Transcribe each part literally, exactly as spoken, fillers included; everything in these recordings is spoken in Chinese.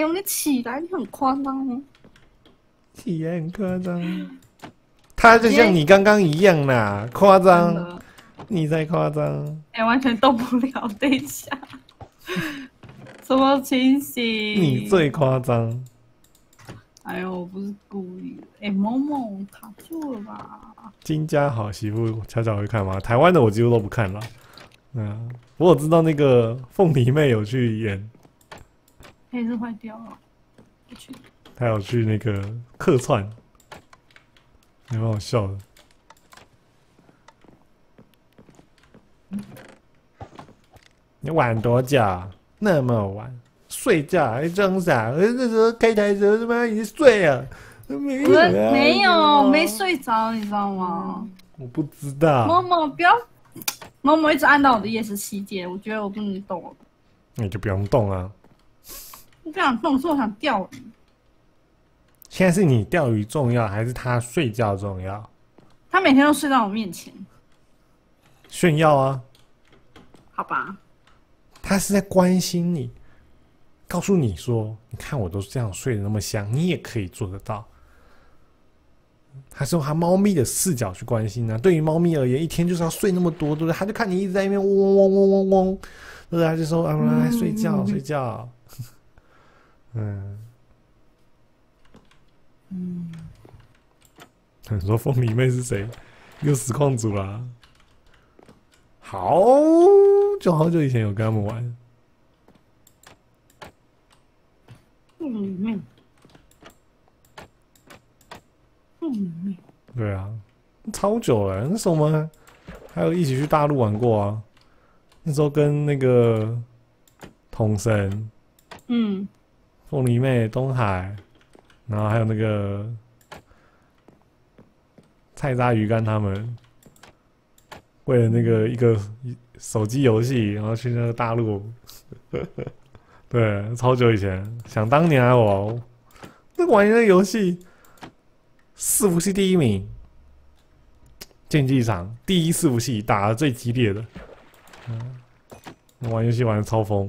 哦，你起来，你很夸张哦。 起来很夸张。他就像你刚刚一样啦，夸张。你才夸张。 哎、欸，完全动不了，等一下。什么情形？ 你最夸张。 哎呦，我不是故意的。哎、欸，某某卡住了吧？ 金家好媳妇，巧巧会看吗？台湾的我几乎都不看了。嗯，我有知道那个凤梨妹有去演， 电视坏掉了，不去。 她有去那个客串，还蛮好笑的。你玩多久？那么晚睡觉还装傻？那时候开台的时候他妈已经睡了，没有、啊， 没有，没睡着，你知道吗？ 我不知道。 某某不要。某某一直按到我的夜视器键，我觉得我不能动了。 你就不用动啊！ 我不想动，是我想钓鱼。 现在是你钓鱼重要，还是他睡觉重要？ 他每天都睡在我面前， 炫耀啊！ 好吧。 他是在关心你，告诉你说：“你看我都这样睡得那么香，你也可以做得到。”他是用他猫咪的视角去关心啊。对于猫咪而言，一天就是要睡那么多，对不对？他就看你一直在那边嗡嗡嗡嗡嗡嗡，对不对？他就说：“啊，来睡觉，嗯、睡觉。”嗯嗯。你说凤梨妹是谁？又实况组啦。好久好久以前有跟他们玩。 凤梨妹。嗯， 对啊，超久了。那时候我们还有一起去大陆玩过啊。那时候跟那个统神， 嗯， 凤梨妹、东海，然后还有那个菜渣鱼干他们，为了那个一个手机游戏，然后去那个大陆。对，超久以前，想当年啊，我那玩那个游戏。伺服器第一名，竞技场第一伺服器打的最激烈的，嗯，玩游戏玩的超疯。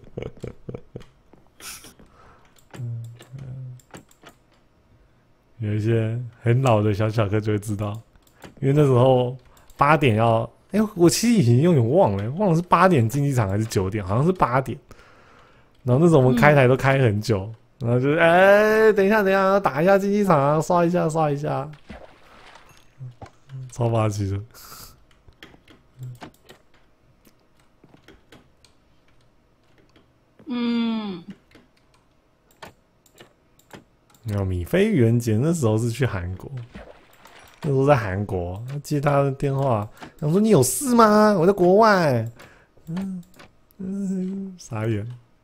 嗯，有一些很老的小小哥就会知道，因为那时候八点要，哎、欸，我其实已经有点忘了，忘了是八点竞技场还是九点，好像是八点。然后那时候我们开台都开很久。嗯，然后就是，哎、欸，等一下，等一下，打一下竞技场啊，刷一下，刷一下，超霸气的。 嗯。 有米菲愚人节那时候是去韩国，那时候在韩国接他的电话，想说你有事吗？我在国外。嗯嗯，傻眼。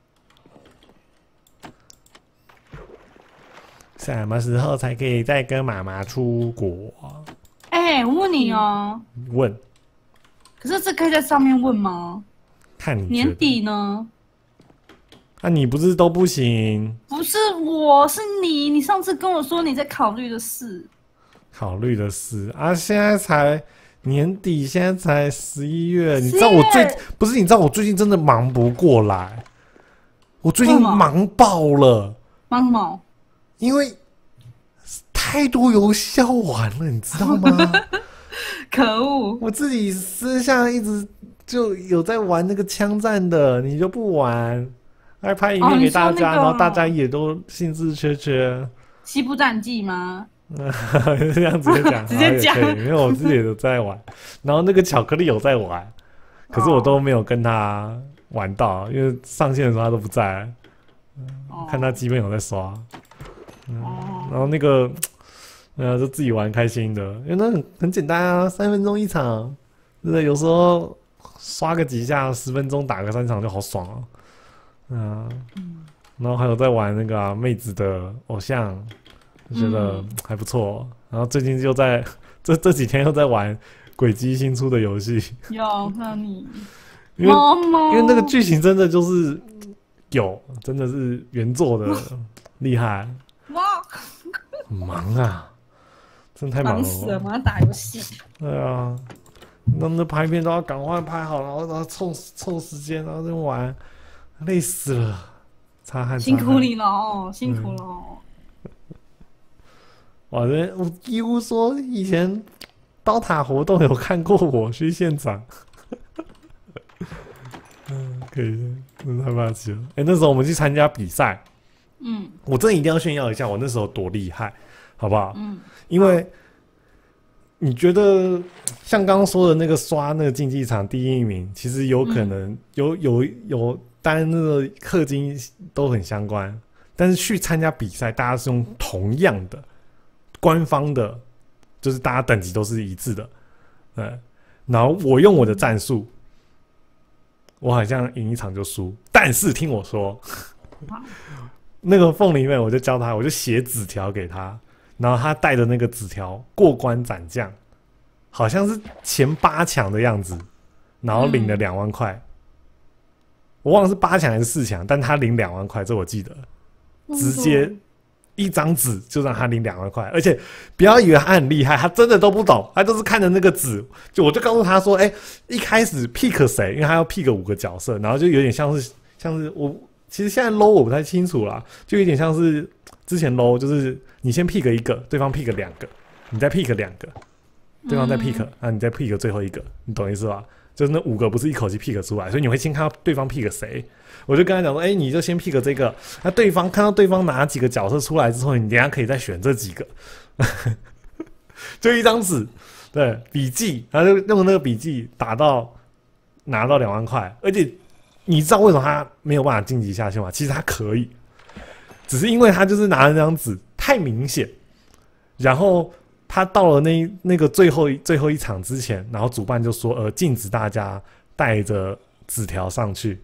什么时候才可以再跟妈妈出国？ 哎、欸，我问你哦。 问。 可是这可以在上面问吗？ 看你年底呢？ 啊，你不是都不行？ 不是我，是你。你上次跟我说你在考虑的事。 考虑的事啊，现在才年底，现在才十一月。你知道我最不是？你知道我最近真的忙不过来，我最近忙爆了。 忙什么？ 因为太多游戏要玩了，你知道吗？ 可恶！ 我自己私下一直就有在玩那个枪战的，你就不玩，还拍影片给大家，哦那個、然后大家也都兴致缺缺。 西部战记吗？ 这样直接讲， 直接讲， 因为我自己也都在玩。然后那个巧克力有在玩，可是我都没有跟他玩到，因为上线的时候他都不在。哦、看他基本有在刷。嗯，然后那个，呃，就自己玩开心的，因为那很很简单啊，三分钟一场，对不对？有时候刷个几下，十分钟打个三场就好爽啊。嗯，然后还有在玩那个、啊、妹子的偶像，就觉得还不错。然后最近就在这这几天又在玩轨迹新出的游戏。 有看你， 因为因为那个剧情真的就是有，真的是原作的厉害。哇，很忙啊，真的太忙了，忙死了！马上打游戏。 对啊，那那拍片都要赶快拍好，然后然后凑凑时间，然后再玩，累死了。 擦汗， 辛苦你了哦，辛苦了哦。 哇，这我几乎说以前刀塔活动有看过我去现场。嗯，可以，真的太霸气了。哎、欸，那时候我们去参加比赛， 嗯， 我真的一定要炫耀一下我那时候多厉害，好不好？ 嗯， 因为你觉得像刚刚说的那个刷那个竞技场第一名，其实有可能、嗯、有有有，当然那个氪金都很相关，但是去参加比赛，大家是用同样的官方的，就是大家等级都是一致的，嗯，然后我用我的战术。我好像赢一场就输，但是听我说，那个凤梨妹，我就教他，我就写纸条给他，然后他带着那个纸条过关斩将，好像是前八强的样子，然后领了两万块、嗯，我忘了是八强还是四强，但他领两万块，这我记得，直接一张纸就让他领两万块，而且不要以为他很厉害，他真的都不懂，他就是看着那个纸，就我就告诉他说，哎、欸，一开始 pick 谁，因为他要 pick 五个角色，然后就有点像是像是我其实现在 low 我不太清楚啦，就有点像是之前 low 就是你先 pick 一个，对方 pick 两个，你再 pick 两个，对方再 pick，、嗯、啊你再 pick 最后一个，你懂意思吧？就是那五个不是一口气 pick 出来，所以你会先看到对方 pick 谁。我就跟他讲说，哎、欸，你就先 pick 这个，那对方看到对方拿几个角色出来之后，你等一下可以再选这几个，就一张纸，对，笔记，然后就用那个笔记打到拿到两万块，而且你知道为什么他没有办法晋级下去吗？其实他可以，只是因为他就是拿了那张纸太明显，然后他到了那那个最后最后一场之前，然后主办就说，呃，禁止大家带着纸条上去。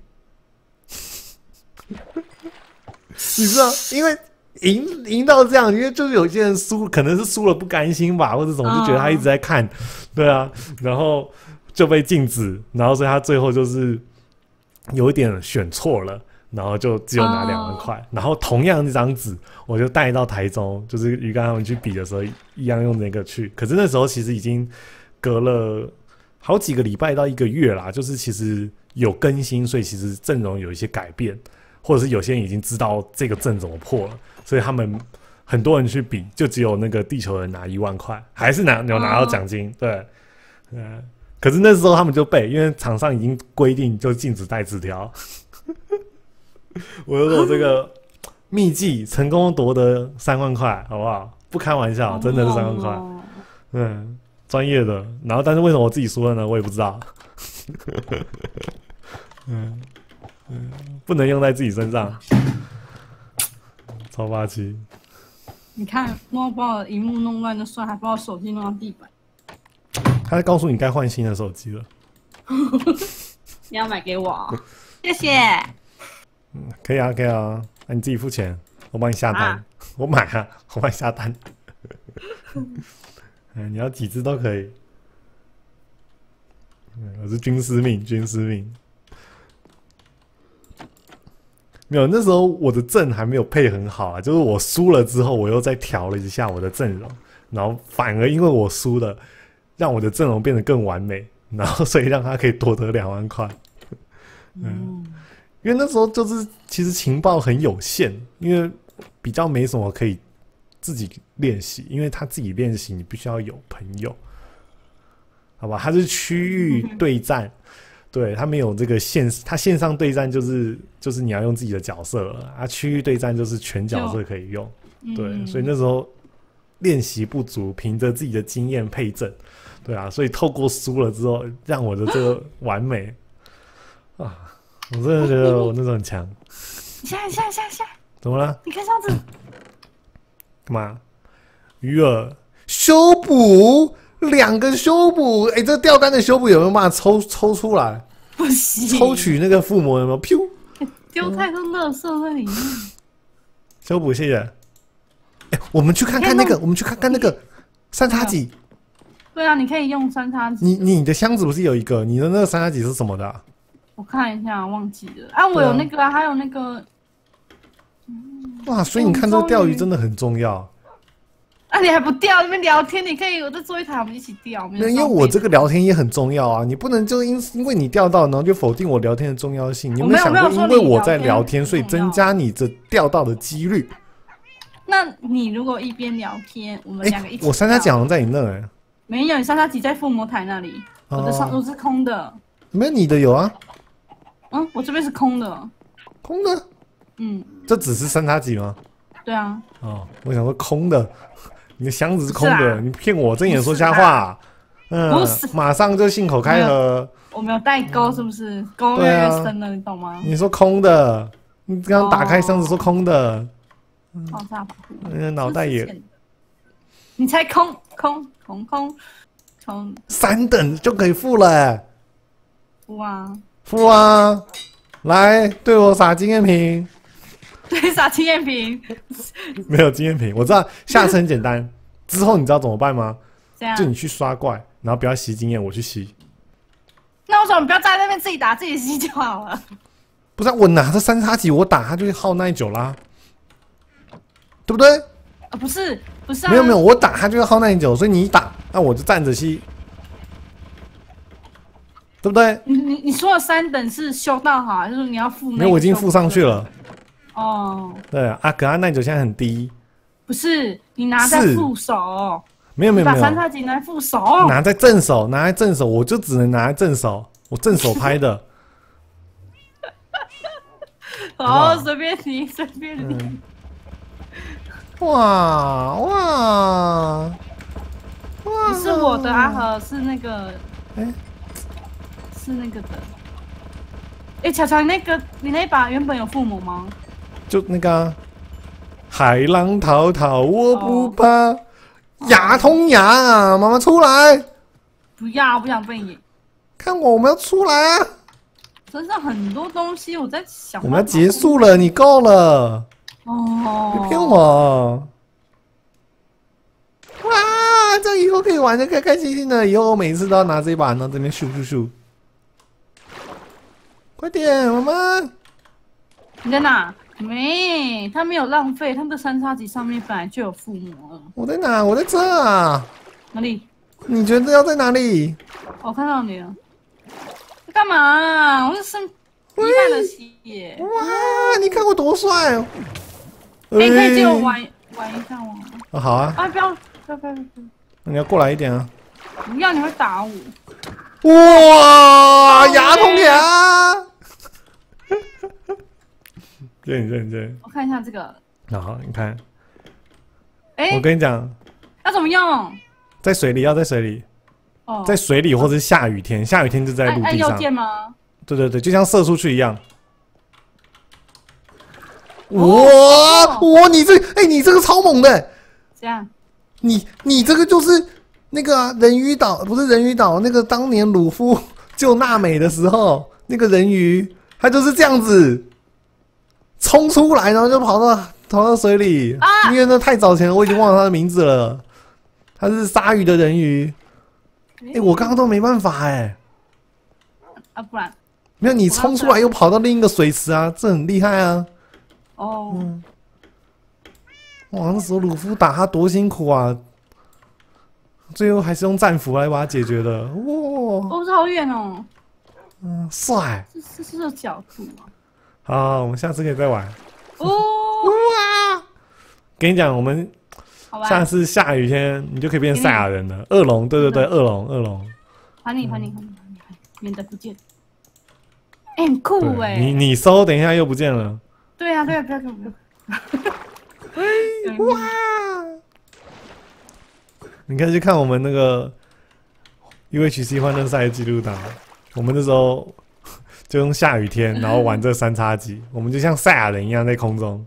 你知道，因为赢赢到这样，因为就是有些人输，可能是输了不甘心吧，或者怎么，就觉得他一直在看，哦、对啊，然后就被禁止，然后所以他最后就是有一点选错了，然后就只有拿两万块，哦、然后同样这张纸，我就带到台中，就是鱼竿他们去比的时候，一样用那个去，可是那时候其实已经隔了好几个礼拜到一个月啦，就是其实有更新，所以其实阵容有一些改变。或者是有些人已经知道这个阵怎么破了，所以他们很多人去比，就只有那个地球人拿一万块，还是拿有拿到奖金，对，嗯。可是那时候他们就背，因为厂商已经规定就禁止带纸条。我就说我这个秘技成功夺得三万块，好不好？不开玩笑，真的是三万块，嗯，专业的。然后，但是为什么我自己输了呢？我也不知道。嗯。嗯，不能用在自己身上，超霸气！ 你看，弄把我荧幕弄乱就算，还把我手机弄到地板。 他在告诉你该换新的手机了。 你要买给我，谢谢。 嗯，可以啊，可以啊，那、啊、你自己付钱，我帮你下单，啊、我买啊，我帮你下单。嗯，你要几只都可以。嗯，我是军师命，军师命。没有，那时候我的阵还没有配很好啊，就是我输了之后，我又再调了一下我的阵容，然后反而因为我输了，让我的阵容变得更完美，然后所以让他可以夺得两万块。嗯，因为那时候就是其实情报很有限，因为比较没什么可以自己练习，因为他自己练习你必须要有朋友，好吧？他是区域对战。嗯，对，他没有这个线，他线上对战就是就是你要用自己的角色了啊，区域对战就是全角色可以用，对，嗯、所以那时候练习不足，凭着自己的经验配阵，对啊，所以透过输了之后，让我的这个完美啊，我真的觉得我那时候很强。 下来下来下来下来， 怎么了？ 你看这样子干嘛？鱼饵修补。两个修补，哎、欸，这钓竿的修补有没有办法抽抽出来？ 不行， 抽取那个附魔有没有？噗， 丢太多垃圾在里面。 修补，谢谢。哎、欸，我们去看看那个，我们去看看那个三叉戟。 对啊，你可以用三叉戟。 你你的箱子不是有一个？你的那个三叉戟是什么的、啊？ 我看一下，忘记了。啊，我有那个啊，还有那个。 哇，所以你看这个钓鱼真的很重要。 啊，你还不掉那边聊天？你可以，我再做一台，我们一起掉。 那因为我这个聊天也很重要啊，你不能就因因为你钓到，然后就否定我聊天的重要性。你有没有想过，因为我在聊天，所以增加你这钓到的几率？ 那你如果一边聊天，我们两个一起， 我三叉戟好像在你那哎， 没有，你三叉戟在附魔台那里，我的上我是空的。 没有你的有啊？ 嗯，我这边是空的。 空的？ 嗯， 这只是三叉戟吗？ 对啊。 哦，我想说空的。你的箱子是空的，啊、你骗我，睁眼说瞎话。嗯， 不是， 马上就信口开河。 我没有带钩，是不是？钩越来越深了，你懂吗？ 你说空的，你刚刚打开箱子说空的。 爆炸保护。 嗯，脑袋也。 你猜空空空空空。 三等就可以付了、欸。 付啊。 付啊！来，对我撒经验瓶。 对，撒经验瓶。 没有经验瓶，我知道下次很简单。之后你知道怎么办吗？ 这样。 就你去刷怪，然后不要吸经验，我去吸。 那为什么不要在那边自己打自己吸就好了？ 不是、啊，我拿着三叉戟，我打它就会耗耐久啦，对不对？ 啊，不是，不是、啊。 没有没有，我打它就会耗耐久，所以你打，那我就站着吸，对不对？ 你你你说的三等是修到好，就是你要付？ 没有，我已经付上去了。 哦， 对啊，可它耐久现在很低。 不是，你拿在副手。 没有没有没有， 把三叉戟拿在副手， 拿在正手，拿在正手，我就只能拿在正手，我正手拍的。 好，随便你，随便你。 嗯、哇哇哇！ 不是我的阿和，是那个，哎、欸，是那个的。哎、欸，巧巧，那个你那把原本有附魔吗？ 就那个、啊，海浪滔滔我不怕，哦、牙通牙啊！妈妈出来！ 不要，不想被你。 看我，我们要出来啊！ 身上很多东西，我在想。 我们要结束了，你够了。 哦。 别骗我！哇，这以后可以玩的开开心心的。以后我每次都要拿这把，然后这边咻咻咻。快点，妈妈！ 你在哪？没，他没有浪费，他们的三叉戟上面本来就有附魔了。 我在哪？我在这啊。 哪里？ 你觉得要在哪里？ 我看到你了。干嘛、啊？我是剩一半的血耶！ 哇，你看我多帅哦！ 哎、欸，可以借我玩玩一下吗？ 啊，好啊！ 啊，不要，不要，不要！ 你要过来一点啊！ 不要，你会打我！ 哇，牙痛牙！对对对， 我看一下这个。 好，你看。 哎、欸， 我跟你讲， 要怎么用？ 在水里，要在水里。哦，在水里或者是下雨天，下雨天就在陆地上。 按右键吗？ 对对对，就像射出去一样。哇、 哦、 哇，你这哎、欸，你这个超猛的！ 这样。 你你这个就是那个、啊、人鱼岛，不是人鱼岛，那个当年鲁夫救娜美的时候，那个人鱼，他就是这样子冲出来，然后就跑到跑到水里。啊！因为那太早前了，我已经忘了他的名字了。他是鲨鱼的人鱼。哎、欸，我刚刚都没办法哎、欸。 啊，不然没有你冲出来又跑到另一个水池啊，这很厉害啊。 哦。嗯。 哇，那时候鲁夫打他多辛苦啊，最后还是用战斧来把他解决的。哇！ 哦，这好远哦。 嗯，帅。 这这是有角度啊。 好，我们下次可以再玩。 哦。 哇！跟你讲，我们。下次下雨天，你就可以变赛亚人了。恶龙，对对对，恶龙，恶龙。 还你，还你，还你，还你，免得不见。哎、欸，很酷哎、欸！ 你你收，等一下又不见了。 对啊，对啊，不要不要不要。 哎哇！你可以去看我们那个 U H C 欢乐赛记录档，我们那时候就用下雨天，然后玩这三叉戟，我们就像赛亚人一样在空中。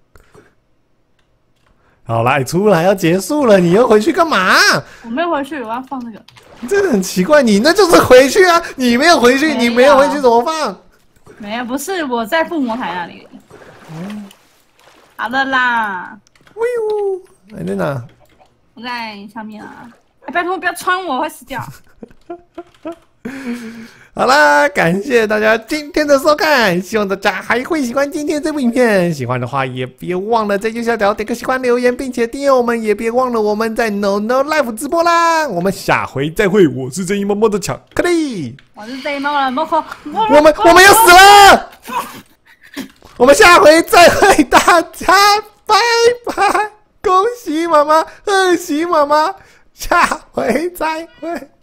好啦，出来要结束了，你要回去干嘛？ 我没有回去，我要放那个。 这个很奇怪，你那就是回去啊！你没有回去，你没有回去怎么放？ 没有，不是我在附魔台那里。嗯，好的啦。 喂呦，哎，在哪？ 我在上面啊！哎，拜托不要穿我，我会死掉。 好啦，感谢大家今天的收看，希望大家还会喜欢今天这部影片。喜欢的话也别忘了在右下角点个喜欢、留言，并且订阅我们，也别忘了我们在 No No Live 直播啦。我们下回再会，我是正义猫猫的巧克力， 我是正义猫猫的猫猫， 我们我们要死了，我们下回再会大家，拜拜，恭喜妈妈，贺喜妈妈，下回再会。